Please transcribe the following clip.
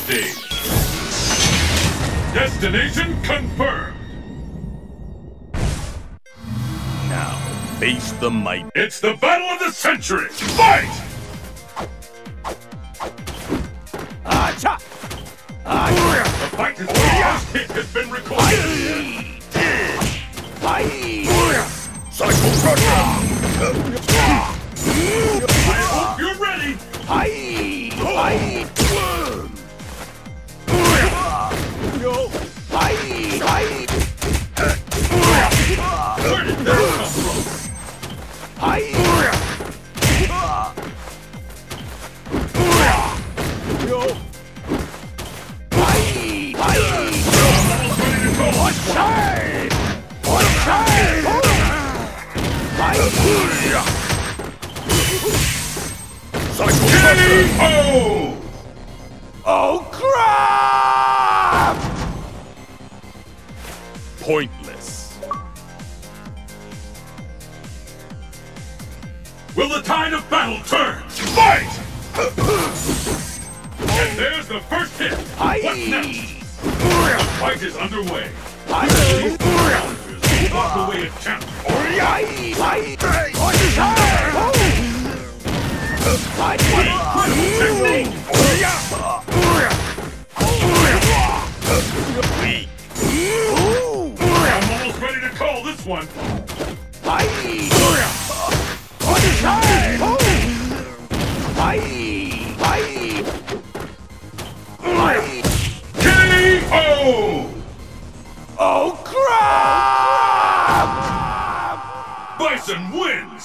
stage. Destination confirmed. Now, face the might. It's the battle of the century. Fight! Acha! The fight is the first hit has been recorded. Psycho Crusher! I hope you're ready. Where did that come from? K.O. Oh, crap! Pointless. Will the tide of battle turn? Fight! And there's the first hit. What's next? The fight is underway. These challengers will walk away as champions. Technique! Weak. I'm almost ready to call this one. K.O. Oh, crap! Bison wins!